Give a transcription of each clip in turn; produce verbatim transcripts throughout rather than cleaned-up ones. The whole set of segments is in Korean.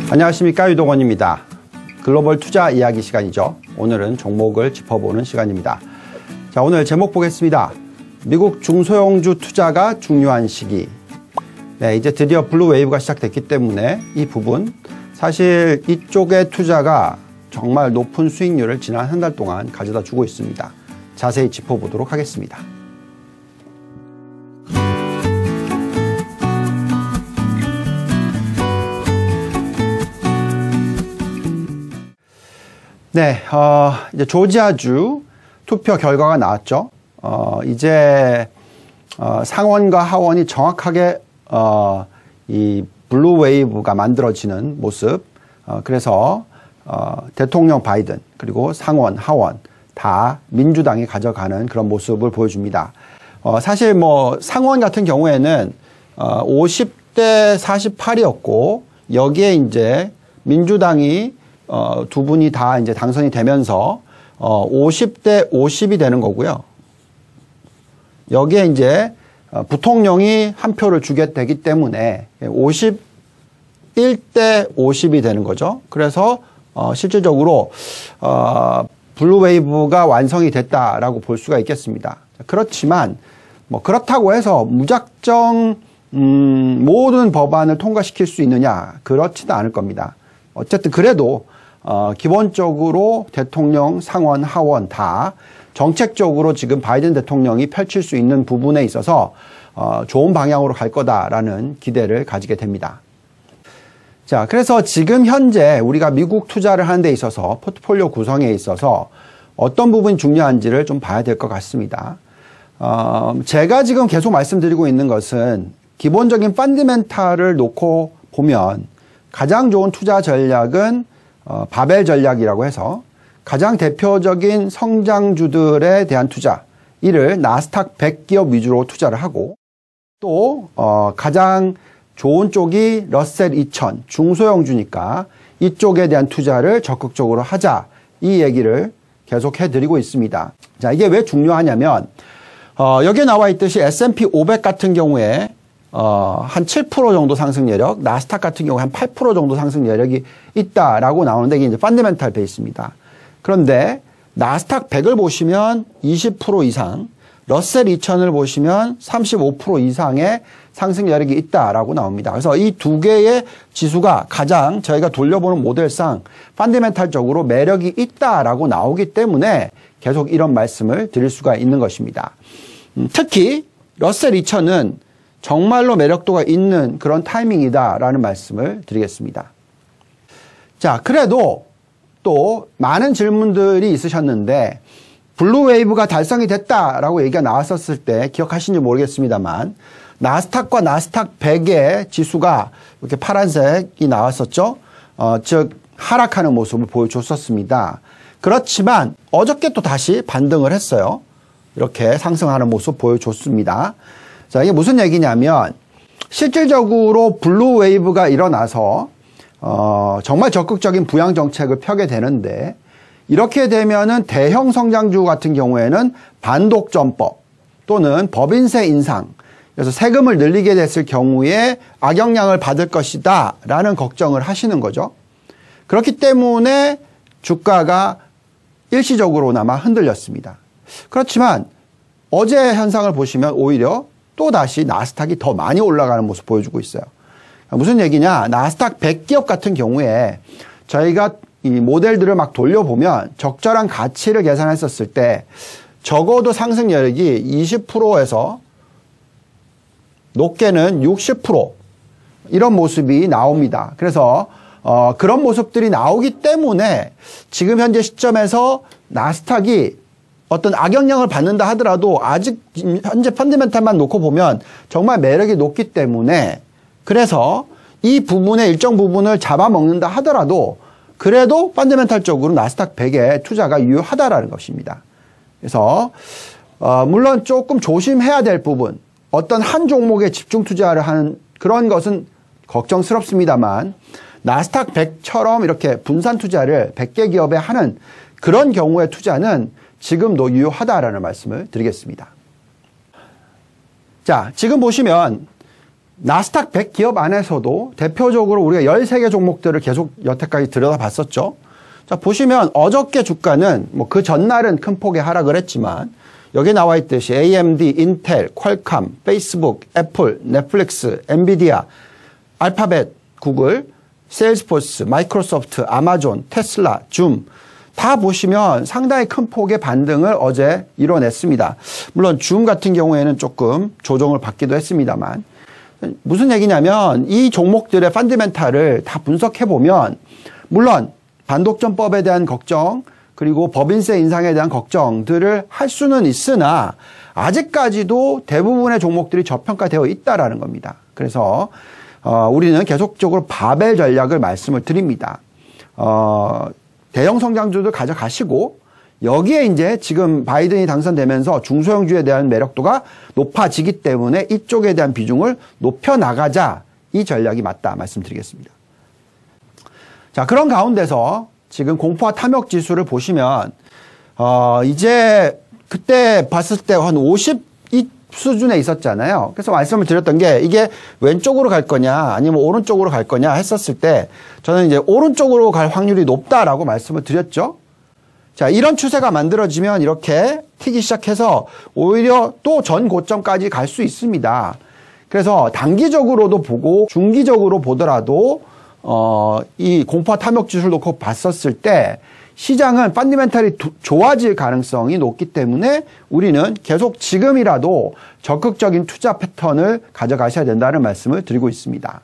안녕하십니까, 유동원입니다. 글로벌 투자 이야기 시간이죠. 오늘은 종목을 짚어보는 시간입니다. 자, 오늘 제목 보겠습니다. 미국 중소형주 투자가 중요한 시기. 네, 이제 드디어 블루 웨이브가 시작됐기 때문에 이 부분, 사실 이쪽의 투자가 정말 높은 수익률을 지난 한 달 동안 가져다 주고 있습니다. 자세히 짚어보도록 하겠습니다. 네, 어, 이제 조지아주 투표 결과가 나왔죠. 어, 이제 어, 상원과 하원이 정확하게 어, 이 블루 웨이브가 만들어지는 모습. 어, 그래서 어, 대통령 바이든 그리고 상원, 하원 다 민주당이 가져가는 그런 모습을 보여줍니다. 어, 사실 뭐 상원 같은 경우에는 어, 오십 대 사십팔이었고 여기에 이제 민주당이 어, 두 분이 다 이제 당선이 되면서 어, 오십 대 오십이 되는 거고요. 여기에 이제 어, 부통령이 한 표를 주게 되기 때문에 오십일 대 오십이 되는 거죠. 그래서 어, 실질적으로 어, 블루 웨이브가 완성이 됐다라고 볼 수가 있겠습니다. 그렇지만 뭐 그렇다고 해서 무작정 음, 모든 법안을 통과시킬 수 있느냐, 그렇지는 않을 겁니다. 어쨌든 그래도 어, 기본적으로 대통령, 상원, 하원 다 정책적으로 지금 바이든 대통령이 펼칠 수 있는 부분에 있어서 어, 좋은 방향으로 갈 거다라는 기대를 가지게 됩니다. 자, 그래서 지금 현재 우리가 미국 투자를 하는 데 있어서 포트폴리오 구성에 있어서 어떤 부분이 중요한지를 좀 봐야 될 것 같습니다. 어, 제가 지금 계속 말씀드리고 있는 것은 기본적인 펀더멘탈을 놓고 보면 가장 좋은 투자 전략은 어, 바벨 전략이라고 해서 가장 대표적인 성장주들에 대한 투자, 이를 나스닥 백 기업 위주로 투자를 하고 또 어, 가장 좋은 쪽이 러셀 이천 중소형주니까 이쪽에 대한 투자를 적극적으로 하자, 이 얘기를 계속 해드리고 있습니다. 자, 이게 왜 중요하냐면 어, 여기에 나와 있듯이 에스 앤 피 오백 같은 경우에 어, 한 칠 퍼센트 정도 상승 여력, 나스닥 같은 경우에 한 팔 퍼센트 정도 상승 여력이 있다라고 나오는데 이게 이제 펀더멘탈 베이스입니다. 그런데 나스닥 백을 보시면 이십 퍼센트 이상, 러셀 이천을 보시면 삼십오 퍼센트 이상의 상승 여력이 있다라고 나옵니다. 그래서 이 두 개의 지수가 가장 저희가 돌려보는 모델상 펀더멘탈적으로 매력이 있다라고 나오기 때문에 계속 이런 말씀을 드릴 수가 있는 것입니다. 음, 특히 러셀 이천은 정말로 매력도가 있는 그런 타이밍이다라는 말씀을 드리겠습니다. 자, 그래도 또 많은 질문들이 있으셨는데 블루 웨이브가 달성이 됐다라고 얘기가 나왔었을 때 기억하시는지 모르겠습니다만 나스닥과 나스닥 백의 지수가 이렇게 파란색이 나왔었죠. 어, 즉 하락하는 모습을 보여줬었습니다. 그렇지만 어저께 또 다시 반등을 했어요. 이렇게 상승하는 모습 보여줬습니다. 자, 이게 무슨 얘기냐면 실질적으로 블루 웨이브가 일어나서 어, 정말 적극적인 부양 정책을 펴게 되는데 이렇게 되면은 대형 성장주 같은 경우에는 반독점법 또는 법인세 인상, 그래서 세금을 늘리게 됐을 경우에 악영향을 받을 것이다 라는 걱정을 하시는 거죠. 그렇기 때문에 주가가 일시적으로나마 흔들렸습니다. 그렇지만 어제 현상을 보시면 오히려 또다시 나스닥이 더 많이 올라가는 모습 보여주고 있어요. 무슨 얘기냐, 나스닥 백 기업 같은 경우에 저희가 이 모델들을 막 돌려보면 적절한 가치를 계산했었을 때 적어도 상승 여력이 이십 퍼센트에서 높게는 육십 퍼센트 이런 모습이 나옵니다. 그래서 어, 그런 모습들이 나오기 때문에 지금 현재 시점에서 나스닥이 어떤 악영향을 받는다 하더라도 아직 현재 펀더멘탈만 놓고 보면 정말 매력이 높기 때문에, 그래서 이 부분의 일정 부분을 잡아먹는다 하더라도 그래도 펀더멘탈적으로 나스닥 백에 투자가 유효하다라는 것입니다. 그래서 어, 물론 조금 조심해야 될 부분, 어떤 한 종목에 집중 투자를 하는 그런 것은 걱정스럽습니다만 나스닥 백처럼 이렇게 분산 투자를 백 개 기업에 하는 그런 경우의 투자는 지금도 유효하다라는 말씀을 드리겠습니다. 자, 지금 보시면 나스닥 백 기업 안에서도 대표적으로 우리가 열세 개 종목들을 계속 여태까지 들여다봤었죠. 자, 보시면 어저께 주가는 뭐 그 전날은 큰 폭의 하락을 했지만 여기 나와 있듯이 에이엠디, 인텔, 퀄컴, 페이스북, 애플, 넷플릭스, 엔비디아, 알파벳, 구글, 세일스포스, 마이크로소프트, 아마존, 테슬라, 줌 다 보시면 상당히 큰 폭의 반등을 어제 이뤄냈습니다. 물론 줌 같은 경우에는 조금 조정을 받기도 했습니다만 무슨 얘기냐면 이 종목들의 펀더멘탈을 다 분석해보면 물론 반독점법에 대한 걱정 그리고 법인세 인상에 대한 걱정들을 할 수는 있으나 아직까지도 대부분의 종목들이 저평가되어 있다는 겁니다. 그래서 어, 우리는 계속적으로 바벨 전략을 말씀을 드립니다. 어, 대형 성장주들 가져가시고 여기에 이제 지금 바이든이 당선되면서 중소형주에 대한 매력도가 높아지기 때문에 이쪽에 대한 비중을 높여나가자 이 전략이 맞다 말씀드리겠습니다. 자, 그런 가운데서 지금 공포와 탐욕 지수를 보시면 어, 이제 그때 봤을 때 한 오십 이 수준에 있었잖아요. 그래서 말씀을 드렸던 게 이게 왼쪽으로 갈 거냐 아니면 오른쪽으로 갈 거냐 했었을 때 저는 이제 오른쪽으로 갈 확률이 높다라고 말씀을 드렸죠. 자, 이런 추세가 만들어지면 이렇게 튀기 시작해서 오히려 또 전 고점까지 갈 수 있습니다. 그래서 단기적으로도 보고 중기적으로 보더라도 어, 이 공포와 탐욕 지수를 놓고 봤었을 때 시장은 펀더멘탈이 좋아질 가능성이 높기 때문에 우리는 계속 지금이라도 적극적인 투자 패턴을 가져가셔야 된다는 말씀을 드리고 있습니다.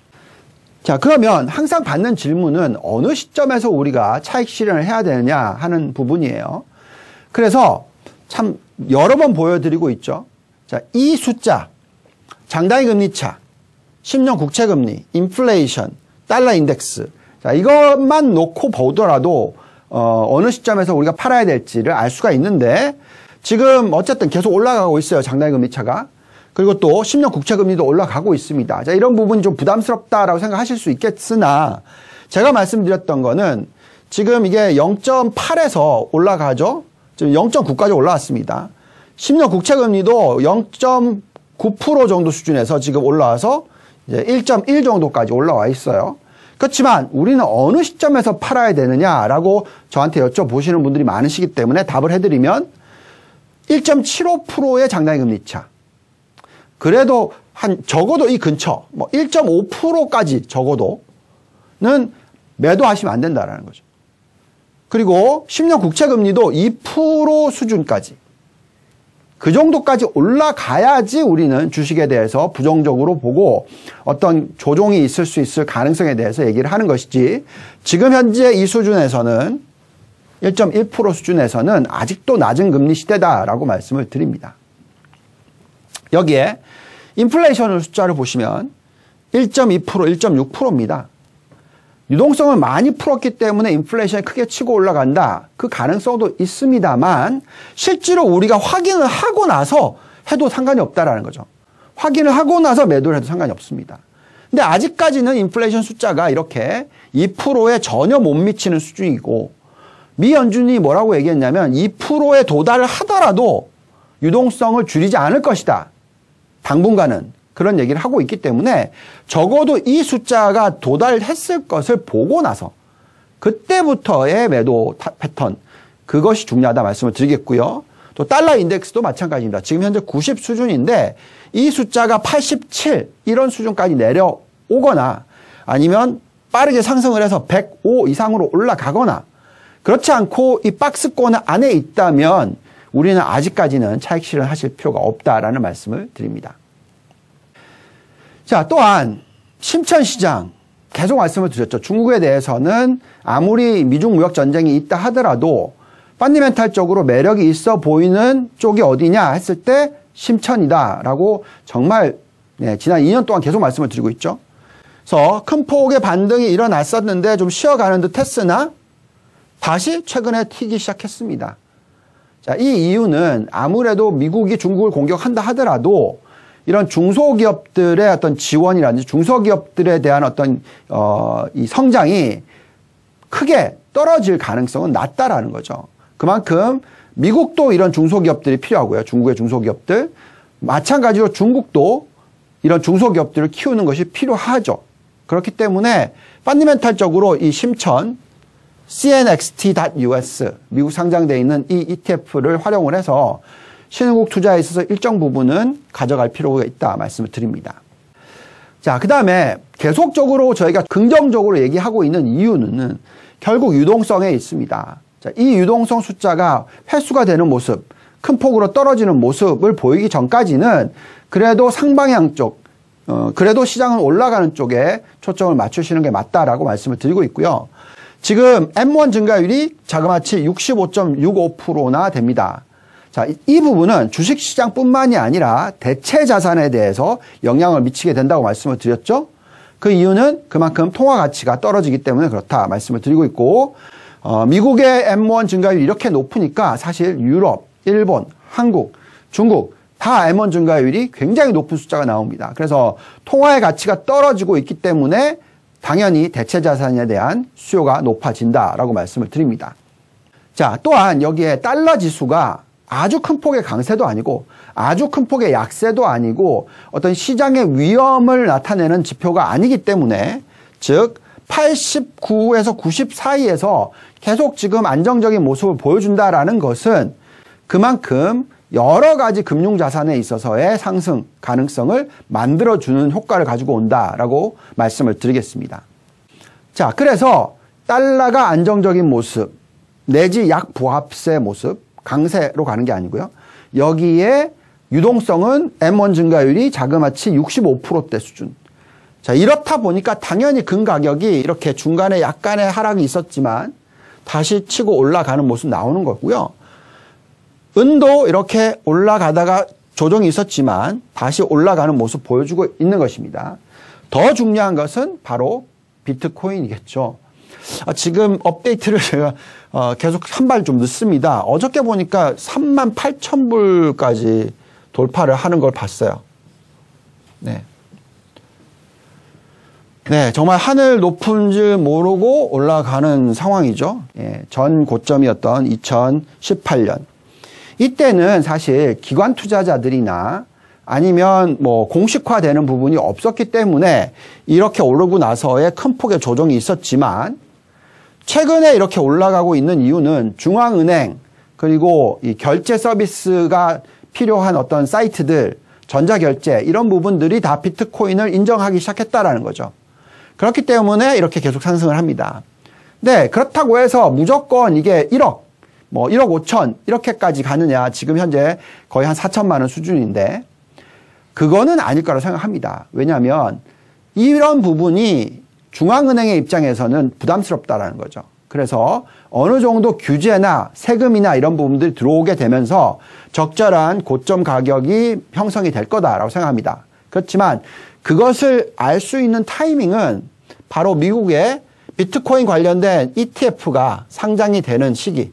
자, 그러면 항상 받는 질문은 어느 시점에서 우리가 차익 실현을 해야 되느냐 하는 부분이에요. 그래서 참 여러 번 보여드리고 있죠. 자, 이 숫자, 장단기 금리차, 십 년 국채금리, 인플레이션, 달러 인덱스. 자, 이것만 놓고 보더라도 어, 어느 시점에서 우리가 팔아야 될지를 알 수가 있는데 지금 어쨌든 계속 올라가고 있어요. 장단기 금리차가. 그리고 또 십 년 국채금리도 올라가고 있습니다. 자, 이런 부분이 좀 부담스럽다라고 생각하실 수 있겠으나 제가 말씀드렸던 거는 지금 이게 영 점 팔에서 올라가죠. 지금 영 점 구까지 올라왔습니다. 십 년 국채금리도 영 점 구 퍼센트 정도 수준에서 지금 올라와서 이제 일 점 일 정도까지 올라와 있어요. 그렇지만 우리는 어느 시점에서 팔아야 되느냐라고 저한테 여쭤보시는 분들이 많으시기 때문에 답을 해드리면 일 점 칠오 퍼센트의 장단기 금리차. 그래도 한 적어도 이 근처 뭐 일 점 오 퍼센트까지 적어도는 매도하시면 안 된다라는 거죠. 그리고 십 년 국채금리도 이 퍼센트 수준까지 그 정도까지 올라가야지 우리는 주식에 대해서 부정적으로 보고 어떤 조정이 있을 수 있을 가능성에 대해서 얘기를 하는 것이지 지금 현재 이 수준에서는 일 점 일 퍼센트 수준에서는 아직도 낮은 금리 시대다라고 말씀을 드립니다. 여기에 인플레이션 숫자를 보시면 일 점 이 퍼센트, 일 점 육 퍼센트입니다. 유동성을 많이 풀었기 때문에 인플레이션이 크게 치고 올라간다. 그 가능성도 있습니다만 실제로 우리가 확인을 하고 나서 해도 상관이 없다라는 거죠. 확인을 하고 나서 매도를 해도 상관이 없습니다. 근데 아직까지는 인플레이션 숫자가 이렇게 이 퍼센트에 전혀 못 미치는 수준이고 미 연준이 뭐라고 얘기했냐면 이 퍼센트에 도달을 하더라도 유동성을 줄이지 않을 것이다. 당분간은. 그런 얘기를 하고 있기 때문에 적어도 이 숫자가 도달했을 것을 보고 나서 그때부터의 매도 패턴 그것이 중요하다 말씀을 드리겠고요. 또 달러 인덱스도 마찬가지입니다. 지금 현재 구십 수준인데 이 숫자가 팔십칠 이런 수준까지 내려오거나 아니면 빠르게 상승을 해서 백오 이상으로 올라가거나 그렇지 않고 이 박스권 안에 있다면 우리는 아직까지는 차익 실현하실 필요가 없다라는 말씀을 드립니다. 자, 또한 심천시장 계속 말씀을 드렸죠. 중국에 대해서는 아무리 미중 무역 전쟁이 있다 하더라도 펀더멘탈적으로 매력이 있어 보이는 쪽이 어디냐 했을 때 심천이다라고 정말 네, 지난 이 년 동안 계속 말씀을 드리고 있죠. 그래서 큰 폭의 반등이 일어났었는데 좀 쉬어가는 듯 했으나 다시 최근에 튀기 시작했습니다. 자, 이 이유는 아무래도 미국이 중국을 공격한다 하더라도 이런 중소기업들의 어떤 지원이라든지 중소기업들에 대한 어떤 어, 이 성장이 크게 떨어질 가능성은 낮다라는 거죠. 그만큼 미국도 이런 중소기업들이 필요하고요. 중국의 중소기업들. 마찬가지로 중국도 이런 중소기업들을 키우는 것이 필요하죠. 그렇기 때문에 펀더멘탈적으로 이 심천 씨엔엑스티.유에스 미국 상장되어 있는 이 이티에프를 활용을 해서 신흥국 투자에 있어서 일정 부분은 가져갈 필요가 있다 말씀을 드립니다. 자, 그 다음에 계속적으로 저희가 긍정적으로 얘기하고 있는 이유는 결국 유동성에 있습니다. 자, 이 유동성 숫자가 회수가 되는 모습, 큰 폭으로 떨어지는 모습을 보이기 전까지는 그래도 상방향 쪽, 어, 그래도 시장은 올라가는 쪽에 초점을 맞추시는 게 맞다라고 말씀을 드리고 있고요. 지금 엠 원 증가율이 자그마치 육십오 점 육오 퍼센트나 됩니다. 자, 이 부분은 주식시장뿐만이 아니라 대체 자산에 대해서 영향을 미치게 된다고 말씀을 드렸죠. 그 이유는 그만큼 통화 가치가 떨어지기 때문에 그렇다 말씀을 드리고 있고, 어, 미국의 엠 원 증가율이 이렇게 높으니까 사실 유럽, 일본, 한국, 중국 다 엠 원 증가율이 굉장히 높은 숫자가 나옵니다. 그래서 통화의 가치가 떨어지고 있기 때문에 당연히 대체 자산에 대한 수요가 높아진다라고 말씀을 드립니다. 자, 또한 여기에 달러 지수가 아주 큰 폭의 강세도 아니고 아주 큰 폭의 약세도 아니고 어떤 시장의 위험을 나타내는 지표가 아니기 때문에, 즉 팔십구에서 구십 사이에서 계속 지금 안정적인 모습을 보여준다라는 것은 그만큼 여러 가지 금융자산에 있어서의 상승 가능성을 만들어주는 효과를 가지고 온다라고 말씀을 드리겠습니다. 자, 그래서 달러가 안정적인 모습 내지 약보합세 모습, 강세로 가는 게 아니고요. 여기에 유동성은 엠 원 증가율이 자그마치 육십오 퍼센트대 수준. 자, 이렇다 보니까 당연히 금 가격이 이렇게 중간에 약간의 하락이 있었지만 다시 치고 올라가는 모습 나오는 거고요. 은도 이렇게 올라가다가 조정이 있었지만 다시 올라가는 모습 보여주고 있는 것입니다. 더 중요한 것은 바로 비트코인이겠죠. 아, 지금 업데이트를 제가 어, 계속 한 발 좀 늦습니다. 어저께 보니까 삼만 팔천 불까지 돌파를 하는 걸 봤어요. 네. 네, 정말 하늘 높은 줄 모르고 올라가는 상황이죠. 예, 전 고점이었던 이천십팔 년. 이때는 사실 기관 투자자들이나 아니면 뭐 공식화되는 부분이 없었기 때문에 이렇게 오르고 나서의 큰 폭의 조정이 있었지만, 최근에 이렇게 올라가고 있는 이유는 중앙은행 그리고 이 결제 서비스가 필요한 어떤 사이트들, 전자결제 이런 부분들이 다 비트코인을 인정하기 시작했다라는 거죠. 그렇기 때문에 이렇게 계속 상승을 합니다. 네, 그렇다고 해서 무조건 이게 일억, 뭐 일억 오천 이렇게까지 가느냐, 지금 현재 거의 한 사천만 원 수준인데 그거는 아닐 거라 생각합니다. 왜냐하면 이런 부분이 중앙은행의 입장에서는 부담스럽다라는 거죠. 그래서 어느 정도 규제나 세금이나 이런 부분들이 들어오게 되면서 적절한 고점 가격이 형성이 될 거다라고 생각합니다. 그렇지만 그것을 알 수 있는 타이밍은 바로 미국의 비트코인 관련된 이티에프가 상장이 되는 시기.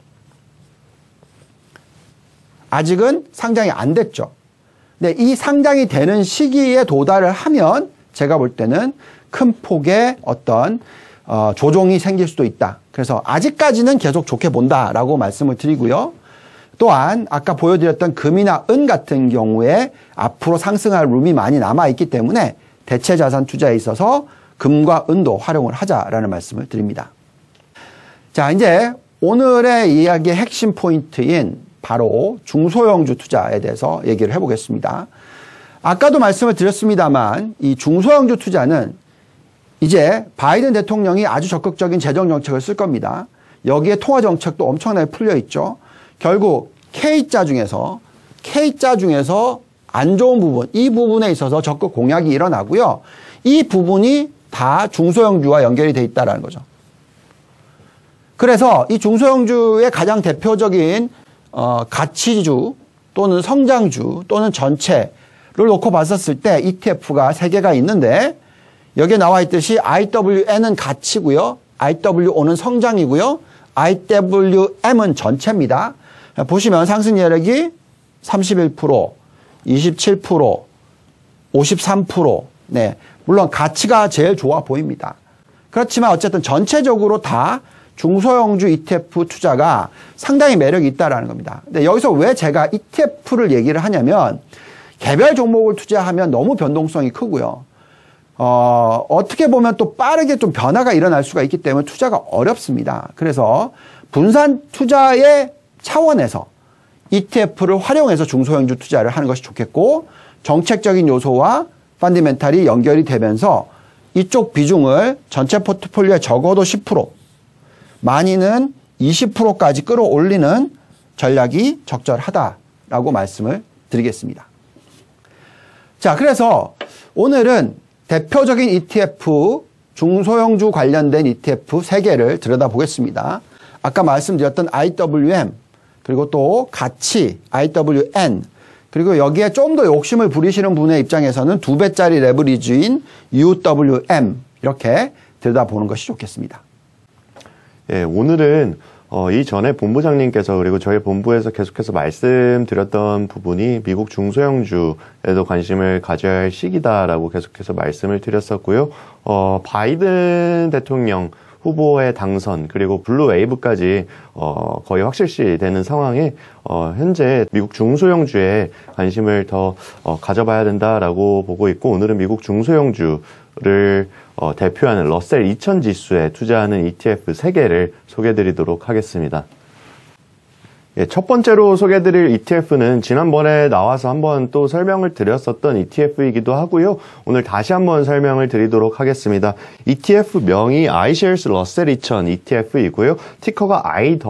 아직은 상장이 안 됐죠. 근데 이 상장이 되는 시기에 도달을 하면 제가 볼 때는 큰 폭의 어떤 어, 조정이 생길 수도 있다. 그래서 아직까지는 계속 좋게 본다라고 말씀을 드리고요. 또한 아까 보여드렸던 금이나 은 같은 경우에 앞으로 상승할 룸이 많이 남아있기 때문에 대체 자산 투자에 있어서 금과 은도 활용을 하자라는 말씀을 드립니다. 자, 이제 오늘의 이야기의 핵심 포인트인 바로 중소형주 투자에 대해서 얘기를 해보겠습니다. 아까도 말씀을 드렸습니다만 이 중소형주 투자는 이제 바이든 대통령이 아주 적극적인 재정 정책을 쓸 겁니다. 여기에 통화 정책도 엄청나게 풀려 있죠. 결국 K자 중에서 K자 중에서 안 좋은 부분, 이 부분에 있어서 적극 공약이 일어나고요. 이 부분이 다 중소형주와 연결이 돼 있다는 거죠. 그래서 이 중소형주의 가장 대표적인 어, 가치주 또는 성장주 또는 전체를 놓고 봤었을 때 이티에프가 세 개가 있는데, 여기에 나와 있듯이 아이더블유엔은 가치고요. 아이더블유오는 성장이고요. 아이더블유엠은 전체입니다. 보시면 상승 여력이 삼십일 퍼센트, 이십칠 퍼센트, 오십삼 퍼센트. 네, 물론 가치가 제일 좋아 보입니다. 그렇지만 어쨌든 전체적으로 다 중소형주 이티에프 투자가 상당히 매력이 있다는 겁니다. 근데 여기서 왜 제가 이티에프를 얘기를 하냐면, 개별 종목을 투자하면 너무 변동성이 크고요. 어, 어떻게 보면 또 빠르게 좀 변화가 일어날 수가 있기 때문에 투자가 어렵습니다. 그래서 분산 투자의 차원에서 이티에프를 활용해서 중소형주 투자를 하는 것이 좋겠고, 정책적인 요소와 펀더멘탈이 연결이 되면서 이쪽 비중을 전체 포트폴리오에 적어도 십 퍼센트, 많이는 이십 퍼센트까지 끌어올리는 전략이 적절하다라고 말씀을 드리겠습니다. 자, 그래서 오늘은 대표적인 이티에프, 중소형주 관련된 이티에프 세 개를 들여다보겠습니다. 아까 말씀드렸던 아이더블유엠, 그리고 또 가치, 아이더블유엔, 그리고 여기에 좀 더 욕심을 부리시는 분의 입장에서는 두 배짜리 레버리지인 유더블유엠, 이렇게 들여다보는 것이 좋겠습니다. 예, 오늘은 어, 이전에 본부장님께서 그리고 저희 본부에서 계속해서 말씀드렸던 부분이 미국 중소형주에도 관심을 가져야 할 시기다라고 계속해서 말씀을 드렸었고요. 어, 바이든 대통령 후보의 당선 그리고 블루 웨이브까지 어, 거의 확실시 되는 상황에 어, 현재 미국 중소형주에 관심을 더 어, 가져봐야 된다라고 보고 있고, 오늘은 미국 중소형주를 어, 대표하는 러셀 이천 지수에 투자하는 이티에프 세 개를 소개해드리도록 하겠습니다. 예, 첫 번째로 소개해드릴 이티에프는 지난번에 나와서 한번 또 설명을 드렸었던 이티에프이기도 하고요. 오늘 다시 한번 설명을 드리도록 하겠습니다. 이티에프 명이 iShares 러셀 이천 이티에프이고요. 티커가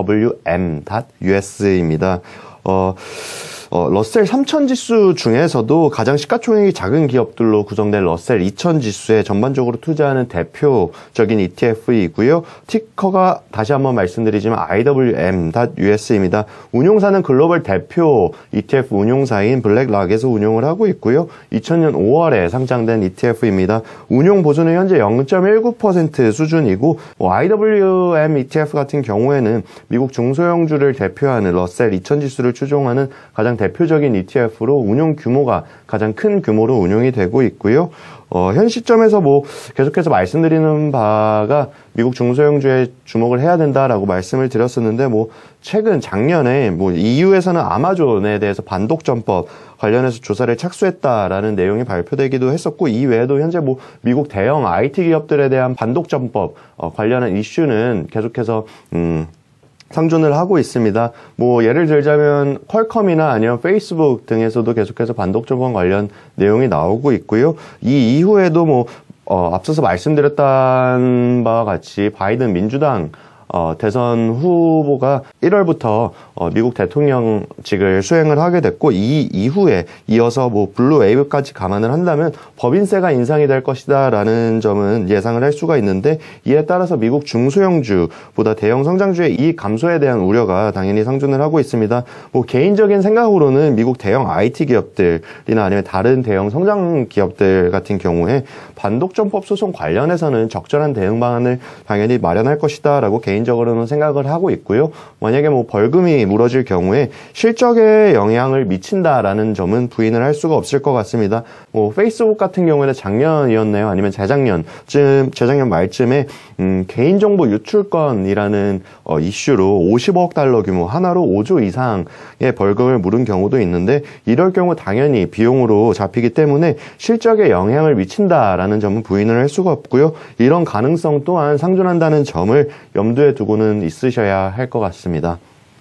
아이더블유엠.유에스입니다. 어, 어, 러셀 삼천 지수 중에서도 가장 시가총액이 작은 기업들로 구성된 러셀 이천 지수에 전반적으로 투자하는 대표적인 이티에프이고요. 티커가 다시 한번 말씀드리지만 아이더블유엠.유에스입니다. 운용사는 글로벌 대표 이티에프 운용사인 블랙락에서 운용을 하고 있고요. 이천 년 오월에 상장된 이티에프입니다. 운용 보수는 현재 영 점 일구 퍼센트 수준이고, 뭐 아이더블유엠 이티에프 같은 경우에는 미국 중소형주를 대표하는 러셀 이천 지수를 추종하는 가장 대표적인 이티에프로 운용 규모가 가장 큰 규모로 운용이 되고 있고요. 어, 현 시점에서 뭐 계속해서 말씀드리는 바가 미국 중소형주에 주목을 해야 된다라고 말씀을 드렸었는데, 뭐 최근 작년에 뭐 이유에서는 아마존에 대해서 반독점법 관련해서 조사를 착수했다라는 내용이 발표되기도 했었고, 이 외에도 현재 뭐 미국 대형 아이티 기업들에 대한 반독점법 어, 관련한 이슈는 계속해서 음 상존을 하고 있습니다. 뭐 예를 들자면 퀄컴이나 아니면 페이스북 등에서도 계속해서 반독점법 관련 내용이 나오고 있고요. 이 이후에도 뭐 어, 앞서서 말씀드렸던 바와 같이 바이든 민주당 어, 대선 후보가 일월부터 어, 미국 대통령직을 수행을 하게 됐고, 이 이후에 이어서 뭐 블루 웨이브까지 감안을 한다면 법인세가 인상이 될 것이다라는 점은 예상을 할 수가 있는데, 이에 따라서 미국 중소형주보다 대형 성장주의 이익 감소에 대한 우려가 당연히 상존을 하고 있습니다. 뭐 개인적인 생각으로는 미국 대형 아이티 기업들이나 아니면 다른 대형 성장 기업들 같은 경우에 반독점법 소송 관련해서는 적절한 대응 방안을 당연히 마련할 것이다라고 개인 적으로는 생각을 하고 있고요. 만약에 뭐 벌금이 물어질 경우에 실적에 영향을 미친다라는 점은 부인을 할 수가 없을 것 같습니다. 뭐 페이스북 같은 경우에는 작년이었나요? 아니면 재작년쯤, 재작년 말쯤에 음, 개인정보 유출건이라는 어, 이슈로 오십억 달러 규모, 하나로 오조 이상의 벌금을 물은 경우도 있는데, 이럴 경우 당연히 비용으로 잡히기 때문에 실적에 영향을 미친다라는 점은 부인을 할 수가 없고요. 이런 가능성 또한 상존한다는 점을 염두에 두고는 있으셔야 할 것 같습니다.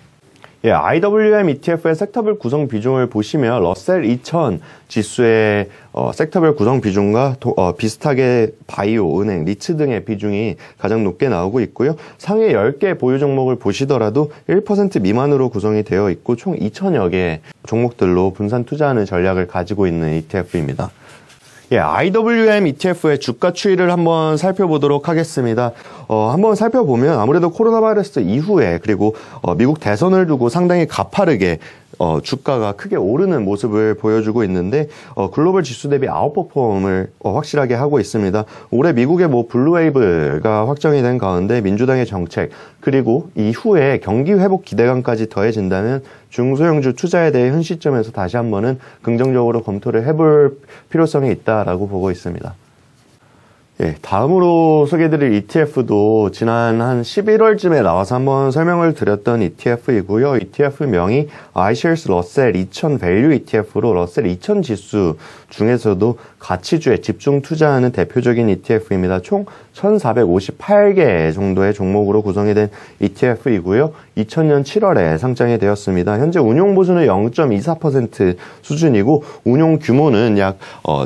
예, 아이더블유엠 이티에프의 섹터별 구성 비중을 보시면 러셀 이천 지수의 어, 섹터별 구성 비중과 도, 어, 비슷하게 바이오, 은행, 리츠 등의 비중이 가장 높게 나오고 있고요. 상위 열 개 보유 종목을 보시더라도 일 퍼센트 미만으로 구성이 되어 있고, 총 이천여 개 종목들로 분산 투자하는 전략을 가지고 있는 이티에프입니다. 예, 아이더블유엠 이티에프의 주가 추이를 한번 살펴보도록 하겠습니다. 어, 한번 살펴보면 아무래도 코로나 바이러스 이후에 그리고 어, 미국 대선을 두고 상당히 가파르게 어, 주가가 크게 오르는 모습을 보여주고 있는데, 어, 글로벌 지수 대비 아웃퍼폼을 어, 확실하게 하고 있습니다. 올해 미국의 뭐 블루웨이브가 확정이 된 가운데 민주당의 정책, 그리고 이후에 경기 회복 기대감까지 더해진다면 중소형주 투자에 대해 현 시점에서 다시 한번은 긍정적으로 검토를 해볼 필요성이 있다라고 보고 있습니다. 예, 다음으로 소개해드릴 이티에프도 지난 한 십일월쯤에 나와서 한번 설명을 드렸던 이티에프이고요. 이티에프명이 iShares 러셀 이천 밸류 이티에프로 러셀 이천 지수 중에서도 가치주에 집중 투자하는 대표적인 이티에프입니다. 총 천사백오십팔 개 정도의 종목으로 구성이 된 이티에프이고요. 이천 년 칠월에 상장이 되었습니다. 현재 운용 보수는 영 점 이사 퍼센트 수준이고 운용 규모는 약 어,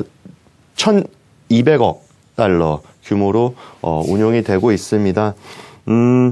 천이백억 달러 규모로 어, 운용이 되고 있습니다. 음,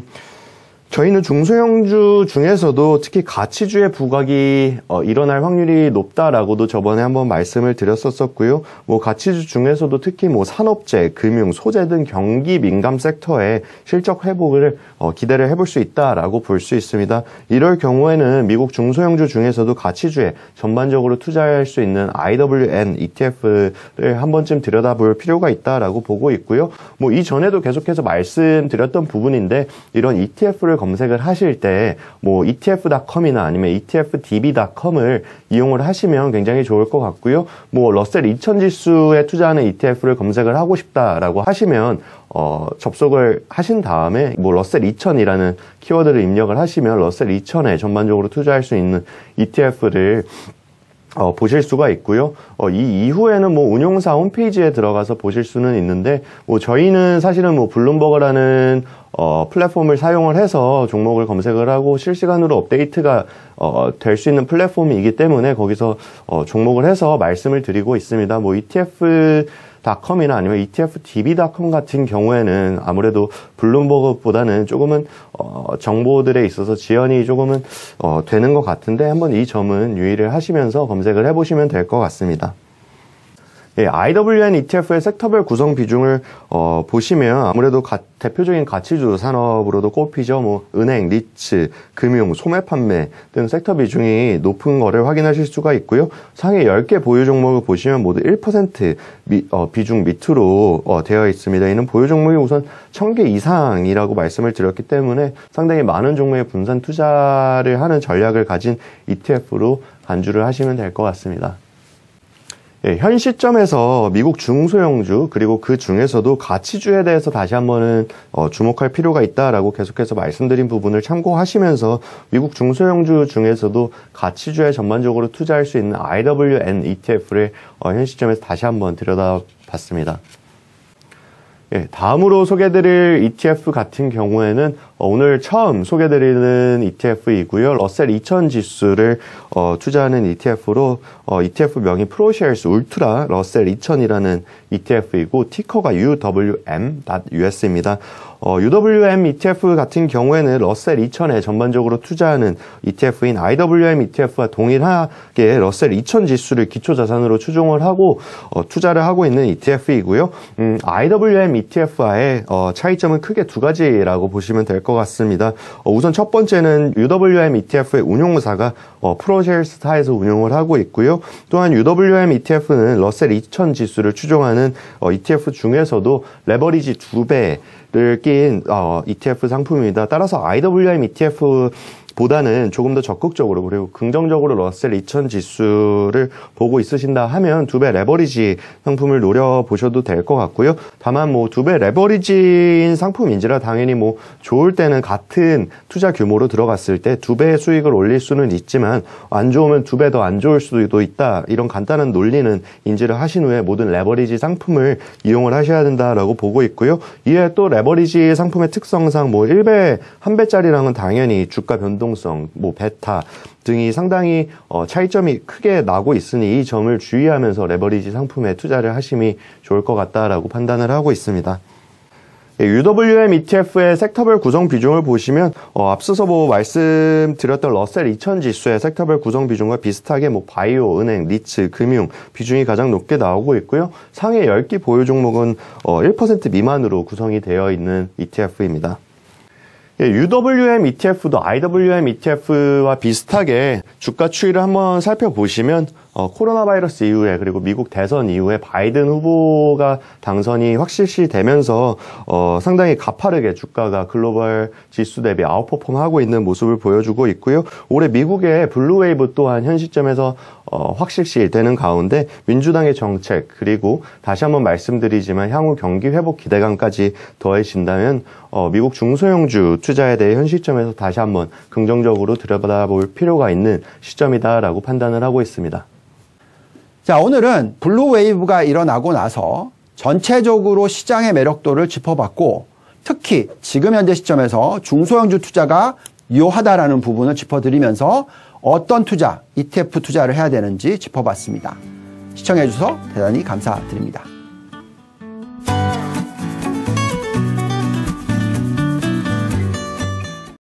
저희는 중소형주 중에서도 특히 가치주의 부각이 어, 일어날 확률이 높다라고도 저번에 한번 말씀을 드렸었었고요. 뭐 가치주 중에서도 특히 뭐 산업재, 금융, 소재 등 경기 민감 섹터의 실적 회복을 어, 기대를 해볼 수 있다라고 볼 수 있습니다. 이럴 경우에는 미국 중소형주 중에서도 가치주에 전반적으로 투자할 수 있는 아이더블유엔 이티에프를 한 번쯤 들여다볼 필요가 있다라고 보고 있고요. 뭐 이전에도 계속해서 말씀드렸던 부분인데 이런 이티에프를 검색을 하실 때 뭐 이티에프 닷컴이나 아니면 이티에프디비 닷컴을 이용을 하시면 굉장히 좋을 것 같고요. 뭐 러셀 이천 지수에 투자하는 이티에프를 검색을 하고 싶다라고 하시면 어, 접속을 하신 다음에 뭐 러셀 이천이라는 키워드를 입력을 하시면 러셀 이천에 전반적으로 투자할 수 있는 이티에프를 어, 보실 수가 있고요. 어, 이 이후에는 뭐 운용사 홈페이지에 들어가서 보실 수는 있는데, 뭐 저희는 사실은 뭐 블룸버그라는 어, 플랫폼을 사용을 해서 종목을 검색을 하고 실시간으로 업데이트가 어, 될 수 있는 플랫폼이기 때문에 거기서 어, 종목을 해서 말씀을 드리고 있습니다. 뭐 이티에프 닷컴이나 아니면 이티에프디비 닷컴 같은 경우에는 아무래도 블룸버그보다는 조금은 어, 정보들에 있어서 지연이 조금은 어, 되는 것 같은데 한번 이 점은 유의를 하시면서 검색을 해보시면 될 것 같습니다. 예, 아이더블유엔 이티에프의 섹터별 구성 비중을 어, 보시면 아무래도 가, 대표적인 가치주 산업으로도 꼽히죠. 뭐 은행, 리츠, 금융, 소매 판매 등 섹터 비중이 높은 거를 확인하실 수가 있고요. 상위 열 개 보유 종목을 보시면 모두 일 퍼센트 미, 어, 비중 밑으로 어, 되어 있습니다. 이는 보유 종목이 우선 천 개 이상이라고 말씀을 드렸기 때문에 상당히 많은 종목의 분산 투자를 하는 전략을 가진 이티에프로 간주를 하시면 될 것 같습니다. 예, 현 시점에서 미국 중소형주 그리고 그 중에서도 가치주에 대해서 다시 한번은 어, 주목할 필요가 있다라고 계속해서 말씀드린 부분을 참고하시면서 미국 중소형주 중에서도 가치주에 전반적으로 투자할 수 있는 아이더블유엔 이티에프를 어, 현 시점에서 다시 한번 들여다봤습니다. 예, 다음으로 소개해드릴 이티에프 같은 경우에는 어, 오늘 처음 소개해드리는 이티에프이고요. 러셀 이천 지수를 어, 투자하는 이티에프로 어, 이티에프 명이 프로쉐어스 울트라 러셀 이천이라는 이티에프이고 티커가 유더블유엠.유에스입니다. 어, 유더블유엠 이티에프 같은 경우에는 러셀 이천에 전반적으로 투자하는 이티에프인 아이더블유엠 이티에프와 동일하게 러셀 이천 지수를 기초자산으로 추종을 하고 어, 투자를 하고 있는 이티에프이고요. 음, 아이더블유엠 이티에프와의 어, 차이점은 크게 두 가지라고 보시면 될 것 같습니다. 어, 우선 첫 번째는 유더블유엠 이티에프의 운용사가 어, 프로쉘스타에서 운용을 하고 있고요. 또한 유더블유엠 이티에프는 러셀 이천 지수를 추종하는 어, 이티에프 중에서도 레버리지 두 배를 낀 어, 이티에프 상품입니다. 따라서 아이더블유엠 이티에프 보다는 조금 더 적극적으로 그리고 긍정적으로 러셀 이천 지수를 보고 있으신다 하면 두 배 레버리지 상품을 노려보셔도 될 것 같고요. 다만 뭐 두 배 레버리지인 상품인지라 당연히 뭐 좋을 때는 같은 투자 규모로 들어갔을 때 두 배의 수익을 올릴 수는 있지만 안 좋으면 두 배 더 안 좋을 수도 있다. 이런 간단한 논리는 인지를 하신 후에 모든 레버리지 상품을 이용을 하셔야 된다라고 보고 있고요. 이에 또 레버리지 상품의 특성상 뭐 일 배, 한 배짜리랑은 당연히 주가 변동 동성, 뭐 베타 등이 상당히 어, 차이점이 크게 나고 있으니 이 점을 주의하면서 레버리지 상품에 투자를 하심이 좋을 것 같다라고 판단을 하고 있습니다. 예, 유더블유엠 이티에프의 섹터별 구성 비중을 보시면 어, 앞서서 뭐 말씀드렸던 러셀 이천 지수의 섹터별 구성 비중과 비슷하게 뭐 바이오, 은행, 리츠, 금융 비중이 가장 높게 나오고 있고요. 상위 열 개 보유 종목은 어, 일 퍼센트 미만으로 구성이 되어 있는 이티에프입니다. 예, 유더블유엠 이티에프도 아이더블유엠 이티에프와 비슷하게 주가 추이를 한번 살펴보시면 어, 코로나 바이러스 이후에 그리고 미국 대선 이후에 바이든 후보가 당선이 확실시 되면서 어, 상당히 가파르게 주가가 글로벌 지수 대비 아웃퍼폼하고 있는 모습을 보여주고 있고요. 올해 미국의 블루웨이브 또한 현 시점에서 어, 확실시 되는 가운데 민주당의 정책 그리고 다시 한번 말씀드리지만 향후 경기 회복 기대감까지 더해진다면 어, 미국 중소형주 투자에 대해 현 시점에서 다시 한번 긍정적으로 들여다볼 필요가 있는 시점이다라고 판단을 하고 있습니다. 자, 오늘은 블루웨이브가 일어나고 나서 전체적으로 시장의 매력도를 짚어봤고 특히 지금 현재 시점에서 중소형주 투자가 유효하다라는 부분을 짚어드리면서 어떤 투자, 이티에프 투자를 해야 되는지 짚어봤습니다. 시청해 주셔서 대단히 감사드립니다.